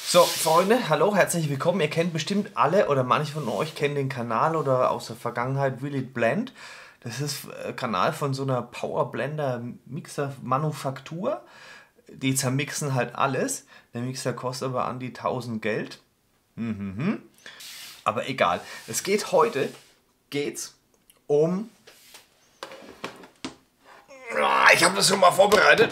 So, Freunde, hallo, herzlich willkommen. Ihr kennt bestimmt alle oder manche von euch kennen den Kanal oder aus der Vergangenheit Will It Blend. Das ist ein Kanal von so einer Power Blender Mixer Manufaktur. Die zermixen halt alles. Der Mixer kostet aber an die 1000 Geld. Aber egal. Es geht heute um. Ich habe das schon mal vorbereitet.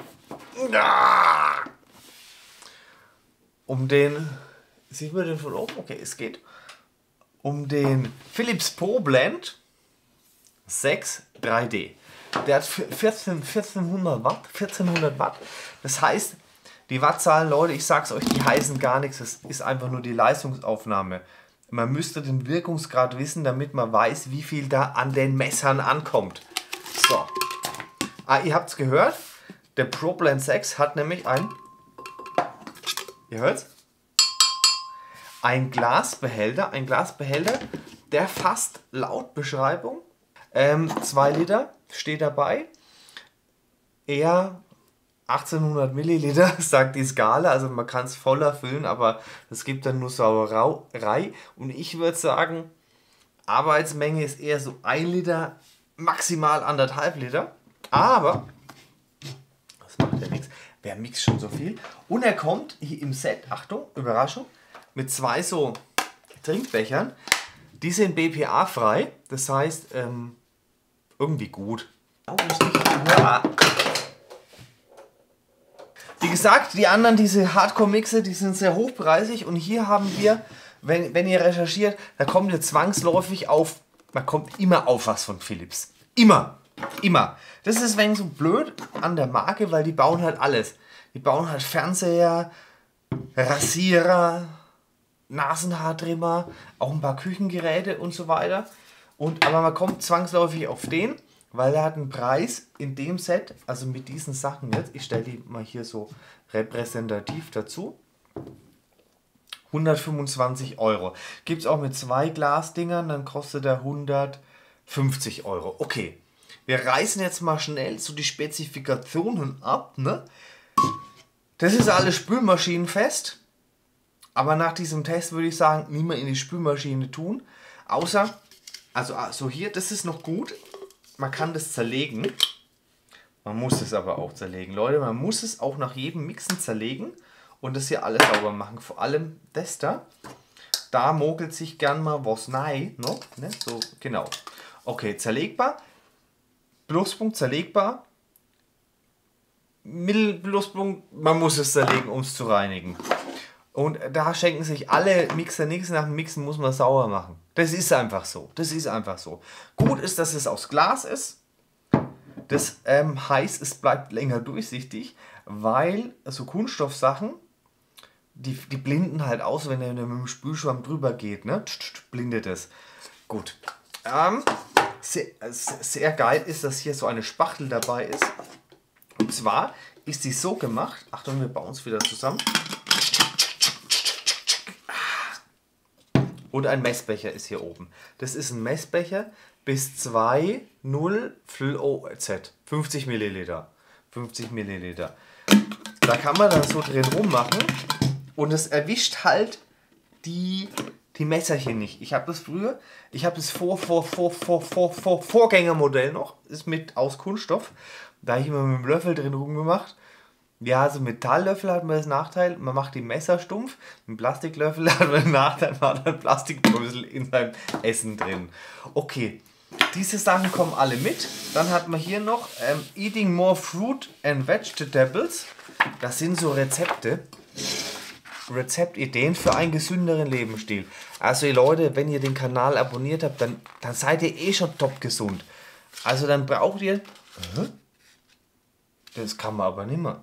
Um den. Sieht man den von oben? Okay, es geht um den Philips Pro Blend 6 3D. Der hat 1400 Watt. Das heißt, die Wattzahlen, Leute, ich sag's euch, die heißen gar nichts. Es ist einfach nur die Leistungsaufnahme. Man müsste den Wirkungsgrad wissen, damit man weiß, wie viel da an den Messern ankommt. So. Ihr habt's gehört. Der Pro Blend 6 hat nämlich ihr hört's? Ein Glasbehälter, der fasst laut Beschreibung 2 Liter, steht dabei, eher 1800 Milliliter, sagt die Skala, also man kann es voller füllen, aber es gibt dann nur Sauerei und ich würde sagen, Arbeitsmenge ist eher so 1 Liter, maximal 1,5 Liter, aber das macht ja nichts. Wer mixt schon so viel? Und er kommt hier im Set, Achtung, Überraschung, mit 2 so Trinkbechern. Die sind BPA-frei, das heißt, irgendwie gut. Wie gesagt, die anderen, diese Hardcore-Mixe, die sind sehr hochpreisig. Und hier haben wir, wenn ihr recherchiert, da kommt ihr zwangsläufig auf, man kommt immer auf was von Philips. Immer. Das ist ein wenig so blöd an der Marke, weil die bauen halt alles. Die bauen halt Fernseher, Rasierer, Nasenhaartrimmer, auch ein paar Küchengeräte und so weiter. Aber man kommt zwangsläufig auf den, weil er hat einen Preis in dem Set, also mit diesen Sachen jetzt, ich stelle die mal hier so repräsentativ dazu, 125 Euro. Gibt es auch mit 2 Glasdingern, dann kostet er 150 Euro. Okay. Wir reißen jetzt mal schnell so die Spezifikationen ab. Ne? Das ist alles spülmaschinenfest. Aber nach diesem Test würde ich sagen, nie mehr in die Spülmaschine tun. Außer, also hier, das ist noch gut. Man kann das zerlegen. Man muss es aber auch zerlegen. Leute, man muss es auch nach jedem Mixen zerlegen. Und das hier alles sauber machen. Vor allem das da. Da mogelt sich gern mal was rein. No? Ne? So, genau. Okay, zerlegbar. Pluspunkt zerlegbar, Mittelpluspunkt, man muss es zerlegen, um es zu reinigen. Und da schenken sich alle Mixer nichts, nach dem Mixen muss man sauer machen. Das ist einfach so. Gut ist, dass es aus Glas ist. Das heißt, es bleibt länger durchsichtig, weil so Kunststoffsachen, die blinden halt aus, wenn er mit dem Spülschwamm drüber geht. Ne? Blindet es. Gut. Sehr geil ist, dass hier so eine Spachtel dabei ist. Und zwar ist die so gemacht. Achtung, wir bauen es wieder zusammen. Und ein Messbecher ist hier oben. Das ist ein Messbecher bis 2,0 FLOZ. 50 Milliliter. 50 Milliliter. Da kann man dann so drin rummachen. Und es erwischt halt die Messerchen nicht. Ich habe das früher, Vorgängermodell noch, ist aus Kunststoff. Da habe ich immer mit dem Löffel drin rumgemacht. Ja, also Metalllöffel hat man das Nachteil, man macht die Messer stumpf. Mit Plastiklöffel hat man den Nachteil, man hat ein Plastikbrösel in seinem Essen drin. Okay, diese Sachen kommen alle mit. Dann hat man hier noch Eating More Fruit and Vegetables. Das sind so Rezeptideen für einen gesünderen Lebensstil. Also ihr Leute, wenn ihr den Kanal abonniert habt, dann seid ihr eh schon top gesund. Also dann braucht ihr... Das kann man aber nicht mehr.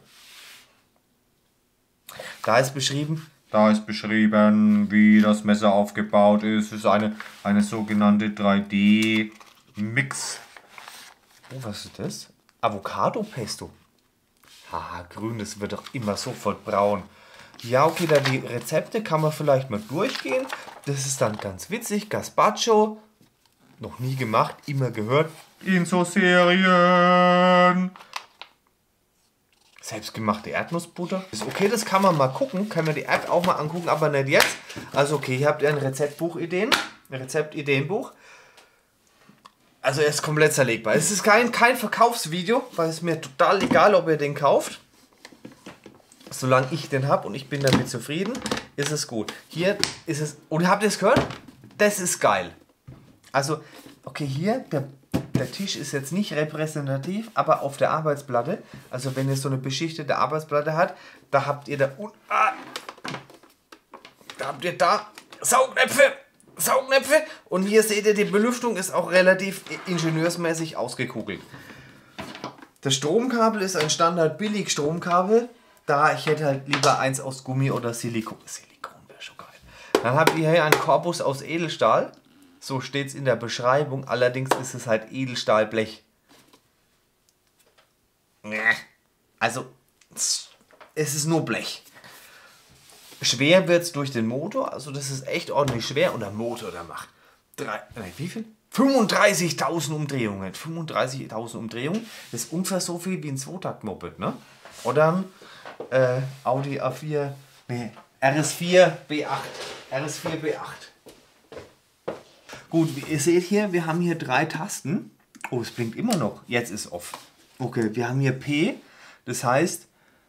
Da ist beschrieben, wie das Messer aufgebaut ist. Es ist eine sogenannte 3D-Mix. Oh, was ist das? Avocado-Pesto. Haha, grün, das wird doch immer sofort braun. Ja, okay, da die Rezepte kann man vielleicht mal durchgehen. Das ist dann ganz witzig. Gazpacho, noch nie gemacht, immer gehört. In so Serien. Selbstgemachte Erdnussbutter. Ist okay, das kann man mal gucken. Können wir die App auch mal angucken, aber nicht jetzt. Also okay, hier habt ihr ein Rezeptbuch-Ideen. Ein Rezeptideenbuch. Also er ist komplett zerlegbar. Es ist kein Verkaufsvideo, weil es mir total egal, ob ihr den kauft. Solange ich den habe und ich bin damit zufrieden, ist es gut. Hier ist es... Und habt ihr es gehört? Das ist geil. Also, okay, hier, der Tisch ist jetzt nicht repräsentativ, aber auf der Arbeitsplatte, also wenn ihr so eine beschichtete Arbeitsplatte habt, da habt ihr da Saugnäpfe und hier seht ihr, die Belüftung ist auch relativ ingenieursmäßig ausgekugelt. Das Stromkabel ist ein Standard-Billig-Stromkabel, da ich hätte halt lieber eins aus Gummi oder Silikon. Silikon wäre schon geil. Dann habt ihr hier einen Korpus aus Edelstahl. So steht es in der Beschreibung. Allerdings ist es halt Edelstahlblech. Also, es ist nur Blech. Schwer wird es durch den Motor. Also das ist echt ordentlich schwer. Und der Motor, der macht wie viel? 35.000 Umdrehungen. 35.000 Umdrehungen. Das ist ungefähr so viel wie ein Zweitakt-Moped, ne? Oder ein Audi A4, nee, RS4 B8. RS4 B8. Gut, wie ihr seht hier, wir haben hier 3 Tasten. Oh, es blinkt immer noch. Jetzt ist off. Okay, wir haben hier P, das heißt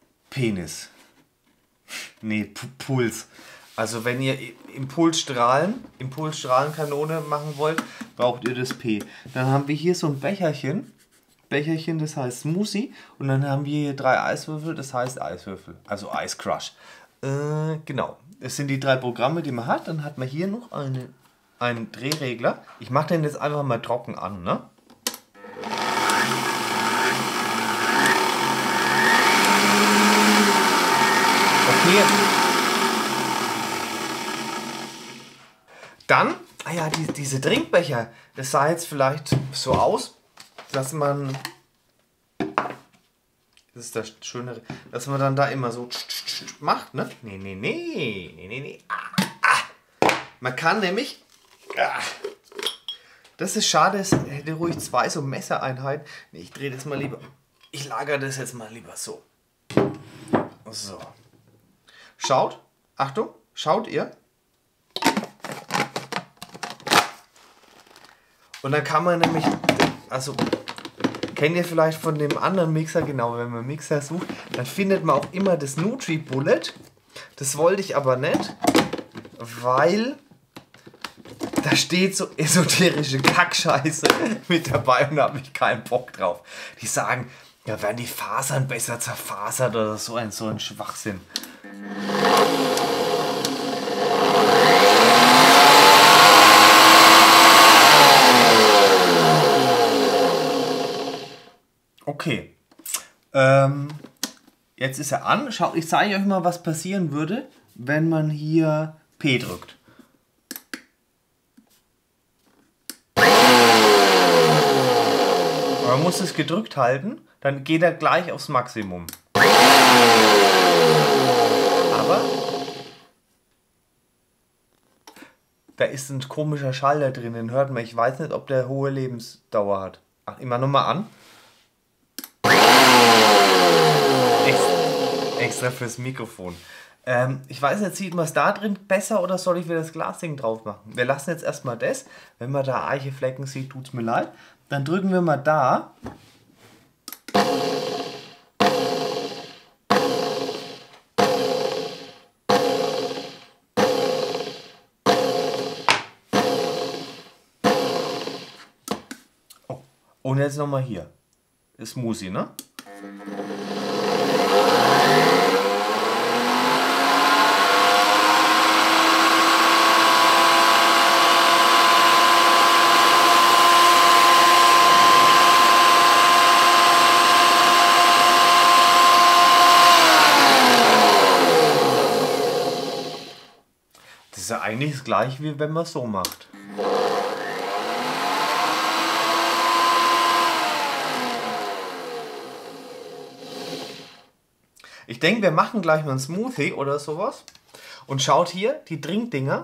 Penis. Nee, Puls. Also wenn ihr Impulsstrahlenkanone machen wollt, braucht ihr das P. Dann haben wir hier so ein Becherchen. Becherchen, das heißt Smoothie. Und dann haben wir hier 3 Eiswürfel, das heißt Eiswürfel. Also Ice Crush. Genau. Das sind die 3 Programme, die man hat. Dann hat man hier noch einen Drehregler. Ich mache den jetzt einfach mal trocken an, ne? Okay. Dann, diese Trinkbecher, das sah jetzt vielleicht so aus, dass man, das ist das Schönere, dass man dann da immer so macht, ne? Nee. Man kann nämlich, das ist schade, es hätte ruhig 2 so Messereinheiten. Nee, ich drehe das mal lieber, ich lagere das jetzt mal lieber so. So. Schaut, Achtung, schaut ihr? Und dann kann man nämlich, also kennt ihr vielleicht von dem anderen Mixer, genau, wenn man Mixer sucht, dann findet man auch immer das NutriBullet. Das wollte ich aber nicht, weil da steht so esoterische Kackscheiße mit dabei und da habe ich keinen Bock drauf. Die sagen, ja, werden die Fasern besser zerfasert oder so ein Schwachsinn. Okay. Jetzt ist er an. Schaut, ich zeige euch mal, was passieren würde, wenn man hier P drückt. Man muss es gedrückt halten, dann geht er gleich aufs Maximum. Aber da ist ein komischer Schalter drin, den hört man. Ich weiß nicht, ob der hohe Lebensdauer hat. Ach, immer nochmal an. Extra fürs Mikrofon. Ich weiß nicht, sieht man es da drin besser oder soll ich wieder das Glasding drauf machen? Wir lassen jetzt erstmal das. Wenn man da Eicheflecken sieht, tut es mir leid. Dann drücken wir mal da. Oh. Und jetzt nochmal hier. Ist Smoothie, ne? Das ist ja eigentlich das gleiche, wie wenn man es so macht. Ich denke, wir machen gleich mal einen Smoothie oder sowas. Und schaut hier, die Trinkdinger,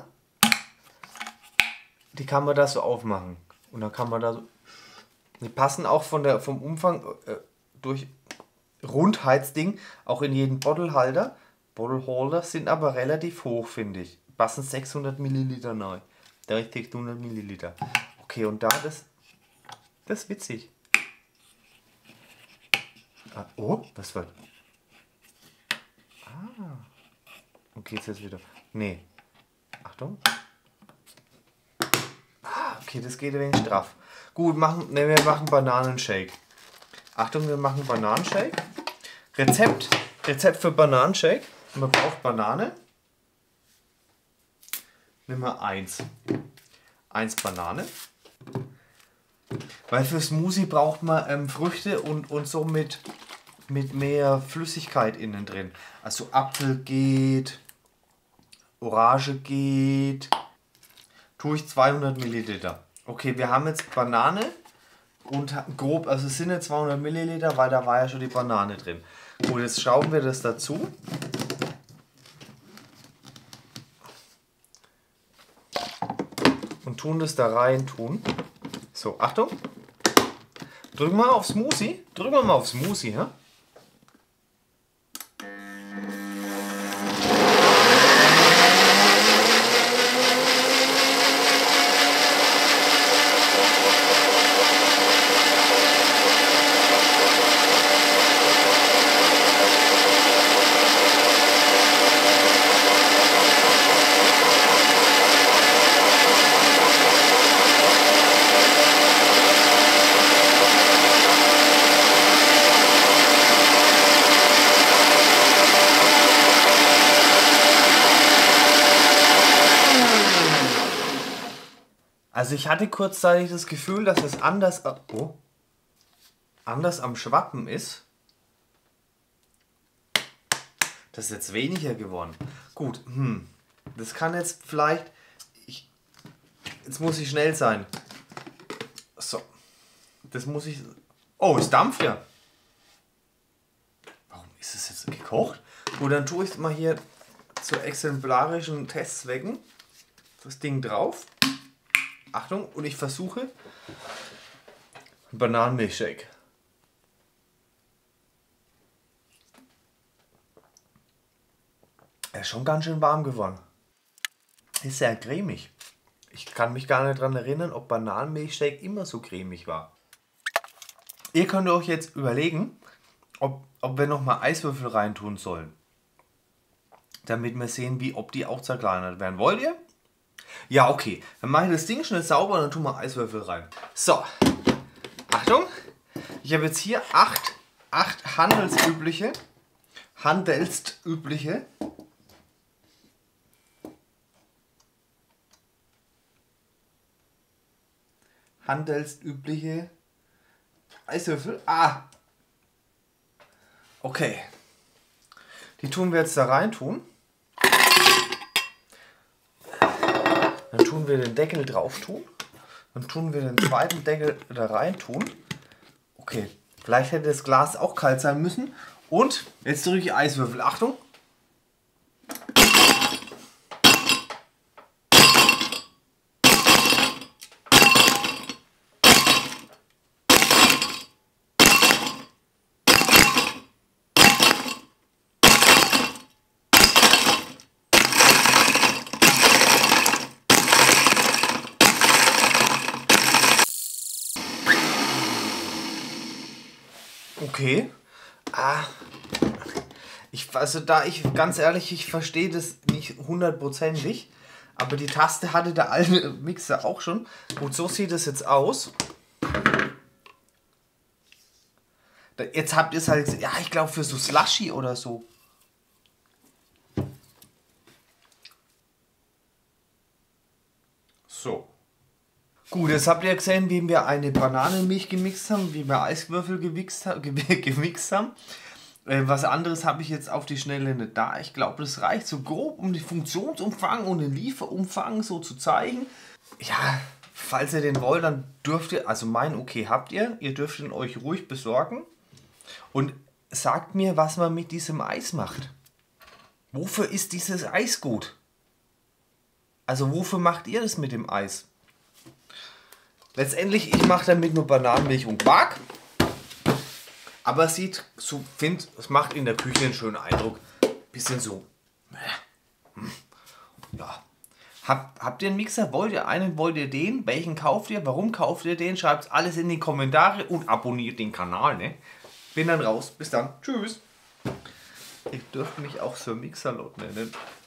die kann man da so aufmachen. Und dann kann man da so... Die passen auch vom Umfang durch... Rundheitsding, auch in jeden Bottlehalter. Bottleholder sind aber relativ hoch, finde ich. Passen 600 Milliliter neu. Der richtig 100 Milliliter. Okay, und da das ist witzig. Ah, oh, was war? Ah. Okay, jetzt wieder. Nee. Achtung. Ah, okay, das geht ein wenig straff. Gut, wir machen Bananenshake. Achtung, wir machen Bananenshake. Rezept für Bananenshake. Man braucht Banane. Nehmen wir 1 Banane. Weil für Smoothie braucht man Früchte und so mit mehr Flüssigkeit innen drin. Also Apfel geht, Orange geht. Tue ich 200 Milliliter. Okay, wir haben jetzt Banane und grob, also es sind jetzt 200 Milliliter, weil da war ja schon die Banane drin. Gut, jetzt schrauben wir das dazu. Und tun das da rein tun. So, Achtung. Drücken wir auf Smoothie. Drücken wir mal auf Smoothie, ja? Also ich hatte kurzzeitig das Gefühl, dass es anders am Schwappen ist. Das ist jetzt weniger geworden. Gut, das kann jetzt vielleicht... Jetzt muss ich schnell sein. So. Das muss ich... Oh, es dampft ja. Warum ist es jetzt gekocht? Gut, dann tue ich es mal hier zu exemplarischen Testzwecken das Ding drauf. Achtung, und ich versuche Bananenmilchshake. Er ist schon ganz schön warm geworden. Ist sehr cremig. Ich kann mich gar nicht daran erinnern, ob Bananenmilchshake immer so cremig war. Ihr könnt euch jetzt überlegen, ob wir nochmal Eiswürfel reintun sollen. Damit wir sehen, ob die auch zerkleinert werden. Wollt ihr? Ja, okay. Dann mache ich das Ding schnell sauber und dann tun wir Eiswürfel rein. So. Achtung. Ich habe jetzt hier 8 handelsübliche Eiswürfel. Okay. Die tun wir jetzt da rein tun. Dann tun wir den Deckel drauf tun. Dann tun wir den zweiten Deckel da rein tun. Okay, vielleicht hätte das Glas auch kalt sein müssen. Und jetzt drücke ich Eiswürfel. Achtung! Okay. Ganz ehrlich, ich verstehe das nicht hundertprozentig. Aber die Taste hatte der alte Mixer auch schon. Gut, so sieht es jetzt aus. Jetzt habt ihr es halt, ja, ich glaube für so Slushy oder so. So. Gut, jetzt habt ihr gesehen, wie wir eine Bananenmilch gemixt haben, wie wir Eiswürfel gemixt haben. Was anderes habe ich jetzt auf die Schnelle nicht da. Ich glaube, das reicht so grob, um den Funktionsumfang und den Lieferumfang so zu zeigen. Ja, falls ihr den wollt, dann dürft ihr, also mein Okay habt ihr. Ihr dürft ihn euch ruhig besorgen. Und sagt mir, was man mit diesem Eis macht. Wofür ist dieses Eis gut? Also wofür macht ihr das mit dem Eis? Letztendlich, ich mache damit nur Bananenmilch und Quark. Aber es sieht, so, es macht in der Küche einen schönen Eindruck. Bisschen so. Ja. Habt ihr einen Mixer? Wollt ihr einen? Wollt ihr den? Welchen kauft ihr? Warum kauft ihr den? Schreibt alles in die Kommentare und abonniert den Kanal. Ne? Bin dann raus. Bis dann. Tschüss. Ihr dürft mich auch Sir Mixer-Lot nennen.